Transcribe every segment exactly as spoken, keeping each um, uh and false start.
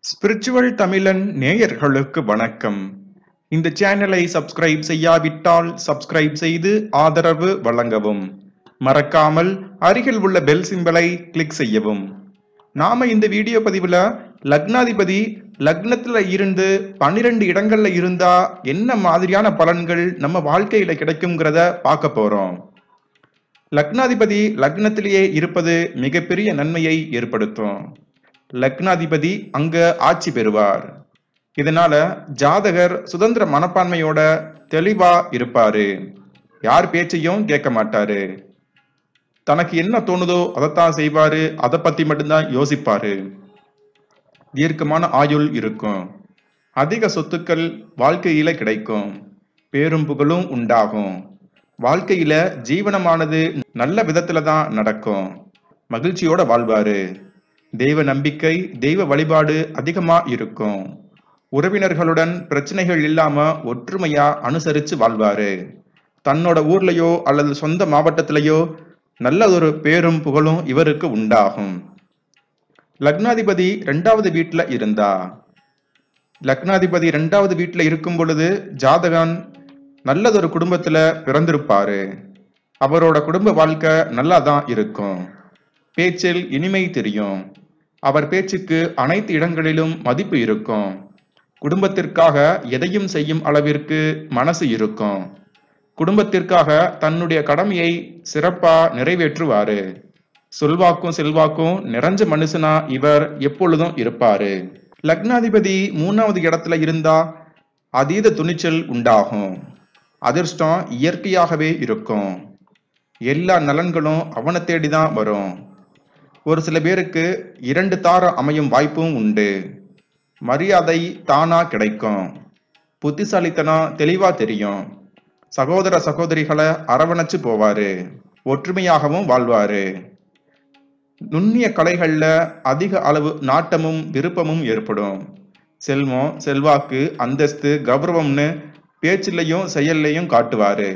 Spiritual தமிழன் நேயர்களுக்கு வணக்கம். இந்த சேனலை சப்ஸ்கிரைப் செய்யாவிட்டால் சப்ஸ்கிரைப் செய்து ஆதரவு வழங்கவும். மறக்காமல் அருகில் உள்ள பெல் சிம்பலை கிளிக் செய்யவும். நாம இந்த வீடியோ பதிவுல லக்னாதிபதி லக்னத்துல இருந்து பன்னிரண்டு இடங்கள்ல இருந்தா என்ன மாதிரியான பலன்கள் நம்ம வாழ்க்கையில கிடைக்குங்கிறத பார்க்க போறோம். லக்னாதிபதி லக்னத்திலேயே இருப்பது மிகப்பெரிய நன்மையை ஏற்படுத்தும். லக்னாதிபதி அங்க ஆட்சி பெறுவார். இதனால ஜாதகர் சுதந்திர மனப்பான்மையோட தெளிவா இருப்பாரு. யார் பேச்சையும் கேட்க மாட்டாரு. தனக்கு என்ன தோணுதோ அதைத்தான் செய்வாரு. அதை பத்தி மட்டும்தான் யோசிப்பாரு. தீர்க்கமான ஆயுள் இருக்கும். அதிக சொத்துக்கள் வாழ்க்கையில கிடைக்கும். பேரும் புகழும் உண்டாகும். வாழ்க்கையில ஜீவனமானது நல்ல விதத்துல தான் நடக்கும். மகிழ்ச்சியோட வாழ்வாரு. தெய்வ நம்பிக்கை, தெய்வ வழிபாடு அதிகமா இருக்கும். உறவினர்களுடன் பிரச்சனைகள் இல்லாம ஒற்றுமையா அனுசரிச்சு வாழ்வாரு. தன்னோட ஊர்லயோ அல்லது சொந்த மாவட்டத்திலேயோ நல்லதொரு பேரும் புகழும் இவருக்கு உண்டாகும். லக்னாதிபதி இரண்டாவது வீட்டுல இருந்தா லக்னாதிபதி இரண்டாவது வீட்டுல இருக்கும் பொழுது ஜாதகன் நல்லதொரு குடும்பத்துல பிறந்திருப்பாரு. அவரோட குடும்ப வாழ்க்கை நல்லாதான் இருக்கும். பேச்சில் இனிமை தெரியும். அவர் பேச்சுக்கு அனைத்து இடங்களிலும் மதிப்பு இருக்கும். குடும்பத்திற்காக எதையும் செய்யும் அளவிற்கு மனசு இருக்கும். குடும்பத்திற்காக தன்னுடைய கடமையை சிறப்பா நிறைவேற்றுவாரு. சொல்வாக்கும் செல்வாக்கும் நிறைஞ்ச மனுஷனா இவர் எப்பொழுதும் இருப்பாரு. லக்னாதிபதி மூணாவது இடத்துல இருந்தா அதீத துணிச்சல் உண்டாகும். அதிர்ஷ்டம் இயற்கையாகவே இருக்கும். எல்லா நலன்களும் அவனை தேடிதான் வரும். ஒரு சில பேருக்கு இரண்டு தாரம் அமையும் வாய்ப்பும் உண்டு. மரியாதை தானா கிடைக்கும். புத்திசாலித்தனம் தெளிவா தெரியும். சகோதர சகோதரிகளை அரவணைச்சு போவாரு. ஒற்றுமையாகவும் வாழ்வாரு. நுண்ணிய கலைகள்ல அதிக அளவு நாட்டமும் விருப்பமும் ஏற்படும். செல்வம், செல்வாக்கு, அந்தஸ்து, கௌரவம்னு பேச்சிலையும் செயல்லையும் காட்டுவாரு.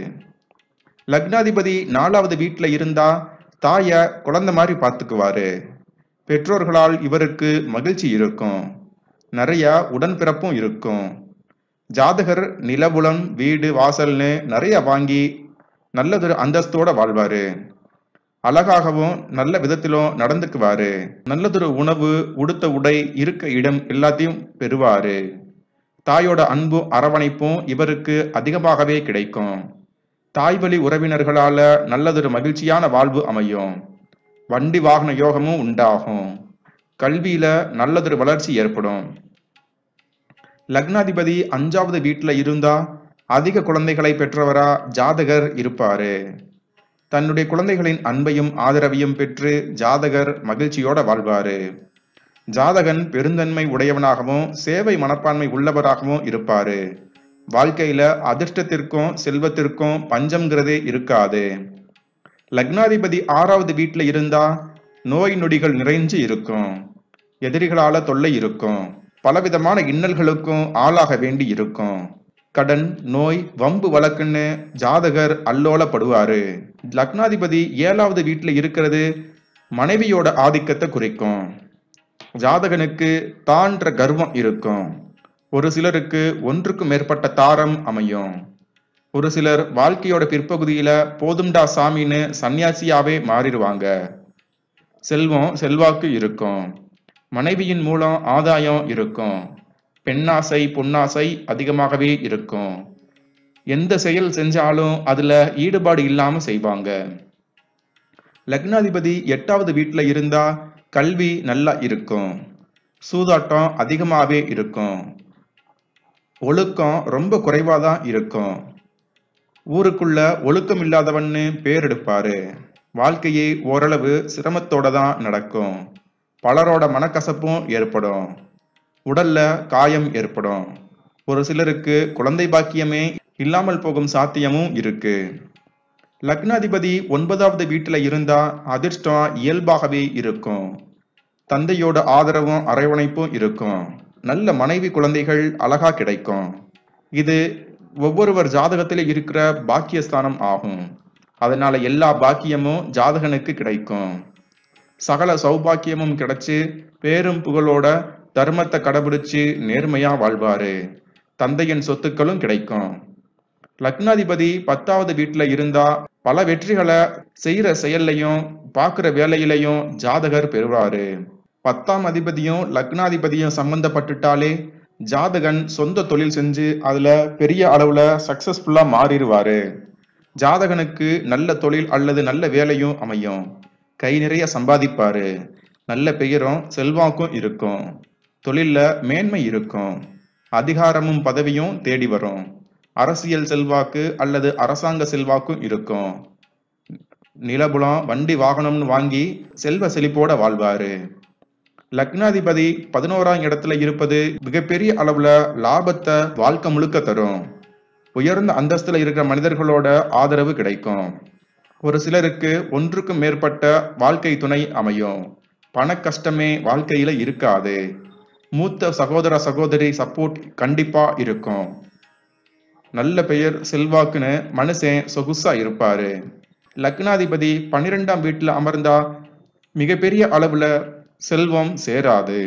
லக்னாதிபதி நாலாவது வீட்டுல இருந்தா தாய குழந்தை மாதிரி பார்த்துக்குவாரு. பெற்றோர்களால் இவருக்கு மகிழ்ச்சி இருக்கும். நிறைய உடன்பிறப்பும் இருக்கும். ஜாதகர் நிலபுலம், வீடு, வாசல்னு நிறைய வாங்கி நல்லதொரு அந்தஸ்தோட வாழ்வாரு. அழகாகவும் நல்ல விதத்திலும் நடந்துக்குவாரு. நல்லதொரு உணவு, உடுத்த உடை, இருக்க இடம் எல்லாத்தையும் பெறுவாரு. தாயோட அன்பும் அரவணைப்பும் இவருக்கு அதிகமாகவே கிடைக்கும். தாய் வழி உறவினர்களால நல்லதொரு மகிழ்ச்சியான வாழ்வு அமையும். வண்டி வாகன யோகமும் உண்டாகும். கல்வியில நல்லதொரு வளர்ச்சி ஏற்படும். லக்னாதிபதி அஞ்சாவது வீட்டுல இருந்தா அதிக குழந்தைகளை பெற்றவரா ஜாதகர் இருப்பாரு. தன்னுடைய குழந்தைகளின் அன்பையும் ஆதரவையும் பெற்று ஜாதகர் மகிழ்ச்சியோட வாழ்வாரு. ஜாதகன் பெருந்தன்மை உடையவனாகவும் சேவை மனப்பான்மை உள்ளவராகவும் இருப்பாரு. வாழ்க்கையில அதிர்ஷ்டத்திற்கும் செல்வத்திற்கும் பஞ்சம்ங்கிறதே இருக்காது. லக்னாதிபதி ஆறாவது வீட்டுல இருந்தா நோய் நொடிகள் நிறைஞ்சு இருக்கும். எதிரிகளால தொல்லை இருக்கும். பலவிதமான இன்னல்களுக்கும் ஆளாக வேண்டி இருக்கும். கடன், நோய், வம்பு வழக்குன்னு ஜாதகர் அல்லோலப்படுவாரு. லக்னாதிபதி ஏழாவது வீட்டுல இருக்கிறது மனைவியோட ஆதிக்கத்தை குறிக்கும். ஜாதகனுக்கு தான்ற கர்வம் இருக்கும். ஒரு சிலருக்கு ஒன்றுக்கும் மேற்பட்ட தாரம் அமையும். ஒரு சிலர் வாழ்க்கையோட பிற்பகுதியில போதும்டா சாமின்னு சன்னியாசியாவே மாறிடுவாங்க. செல்வம், செல்வாக்கு இருக்கும். மனைவியின் மூலம் ஆதாயம் இருக்கும். பெண்ணாசை, பொன்னாசை அதிகமாகவே இருக்கும். எந்த செயல் செஞ்சாலும் அதுல ஈடுபாடு இல்லாம செய்வாங்க. லக்னாதிபதி எட்டாவது வீட்டுல இருந்தா கல்வி நல்லா இருக்கும். சூதாட்டம் அதிகமாவே இருக்கும். ஒழுக்கம் ரொம்ப குறைவாதான் இருக்கும். ஊருக்குள்ள ஒழுக்கம் இல்லாதவன்னு பேர் எடுப்பாரு. வாழ்க்கையே ஓரளவு சிரமத்தோட தான் நடக்கும். பலரோட மனக்கசப்பும் ஏற்படும். உடல்ல காயம் ஏற்படும். ஒரு சிலருக்கு குழந்தை பாக்கியமே இல்லாமல் போகும் சாத்தியமும் இருக்கு. லக்னாதிபதி ஒன்பதாவது வீட்டுல இருந்தா அதிர்ஷ்டம் இயல்பாகவே இருக்கும். தந்தையோட ஆதரவும் அரவணைப்பும் இருக்கும். நல்ல மனைவி, குழந்தைகள் அழகா கிடைக்கும். இது ஒவ்வொருவர் ஜாதகத்தில இருக்கிற பாக்கியஸ்தானம் ஆகும். அதனால எல்லா பாக்கியமும் ஜாதகனுக்கு கிடைக்கும். சகல சௌபாக்கியமும் கிடைச்சு பேரும் புகழோட தர்மத்தை கடைபிடிச்சு நேர்மையா வாழ்வாரு. தந்தையின் சொத்துக்களும் கிடைக்கும். லக்னாதிபதி பத்தாவது வீட்டுல இருந்தா பல வெற்றிகளை செய்யற செயல்லையும் பார்க்கிற வேலையிலையும் ஜாதகர் பெறுவாரு. பத்தாம் அதிபதியும் லக்னாதிபதியும் சம்பந்தப்பட்டுட்டாலே ஜாதகன் சொந்த தொழில் செஞ்சு அதுல பெரிய அளவுல சக்சஸ்ஃபுல்லா மாறிடுவாரு. ஜாதகனுக்கு நல்ல தொழில் அல்லது நல்ல வேலையும் அமையும். கை நிறைய சம்பாதிப்பாரு. நல்ல பெயரும் செல்வாக்கும் இருக்கும். தொழில்ல மேன்மை இருக்கும். அதிகாரமும் பதவியும் தேடி வரும். அரசியல் செல்வாக்கு அல்லது அரசாங்க செல்வாக்கும் இருக்கும். நிலபுலம் வண்டி வாகனம்னு வாங்கி செல்வ செழிப்போட வாழ்வாரு. லக்னாதிபதி பதினோராம் இடத்துல இருப்பது மிகப்பெரிய அளவுல லாபத்தை வாழ்க்கை முழுக்க தரும். உயர்ந்த அந்தஸ்துல இருக்கிற மனிதர்களோட ஆதரவு கிடைக்கும். ஒரு சிலருக்கு ஒன்றுக்கும் மேற்பட்ட வாழ்க்கை துணை அமையும். பண கஷ்டமே வாழ்க்கையில இருக்காது. மூத்த சகோதர சகோதரி சப்போர்ட் கண்டிப்பா இருக்கும். நல்ல பெயர் செல்வாக்குன்னு மனுஷன் சொகுசா இருப்பாரு. லக்னாதிபதி பன்னிரெண்டாம் வீட்டுல அமர்ந்தா மிகப்பெரிய அளவுல செல்வம் சேராது.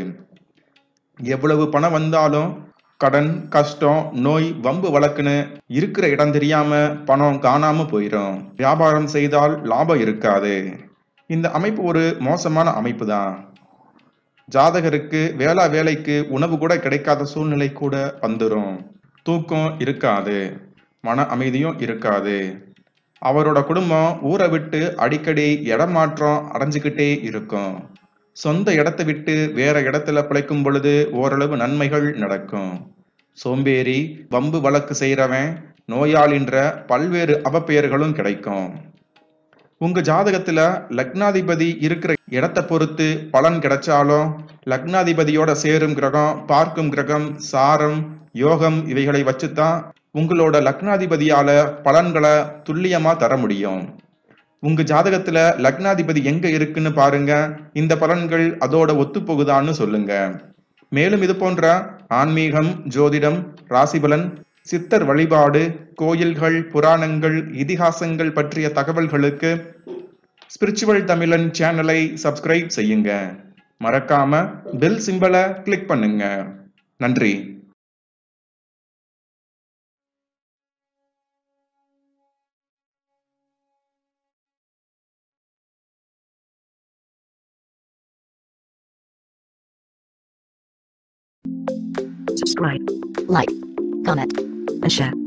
எவ்வளவு பணம் வந்தாலும் கடன், கஷ்டம், நோய், வம்பு வழக்குன்னு இருக்கிற இடம் தெரியாம பணம் காணாம போயிடும். வியாபாரம் செய்தால் லாபம் இருக்காது. இந்த அமைப்பு ஒரு மோசமான அமைப்பு தான். ஜாதகருக்கு வேளா வேலைக்கு உணவு கூட கிடைக்காத சூழ்நிலை கூட வந்துடும். தூக்கம் இருக்காது. மன அமைதியும் இருக்காது. அவரோட குடும்பம் ஊரை விட்டு அடிக்கடி இடமாற்றம் அடைஞ்சுக்கிட்டே இருக்கும். சொந்த இடத்தை விட்டு வேற இடத்துல பிழைக்கும் பொழுது ஓரளவு நன்மைகள் நடக்கும். சோம்பேறி, வம்பு வழக்கு செய்யறவன், நோயாளின்ற பல்வேறு அவப்பெயர்களும் கிடைக்கும். உங்க ஜாதகத்துல லக்னாதிபதி இருக்கிற இடத்தை பொறுத்து பலன் கிடைச்சாலும் லக்னாதிபதியோட சேரும் கிரகம், பார்க்கும் கிரகம், சாரம், யோகம் இவைகளை வச்சுதான் உங்களோட லக்னாதிபதியால பலன்களை துல்லியமா தர முடியும். உங்க ஜாதகத்துல லக்னாதிபதி எங்க இருக்குன்னு பாருங்க. இந்த பலன்கள் அதோட ஒத்து போகுதான்னு சொல்லுங்க. மேலும் இது போன்ற ஆன்மீகம், ஜோதிடம், ராசிபலன், சித்தர் வழிபாடு, கோயில்கள், புராணங்கள், இதிகாசங்கள் பற்றிய தகவல்களுக்கு ஸ்பிரிச்சுவல் தமிழன் சேனலை சப்ஸ்கிரைப் செய்யுங்க. மறக்காம பெல் சிம்பலை கிளிக் பண்ணுங்க. நன்றி. Subscribe, like, comment, and share.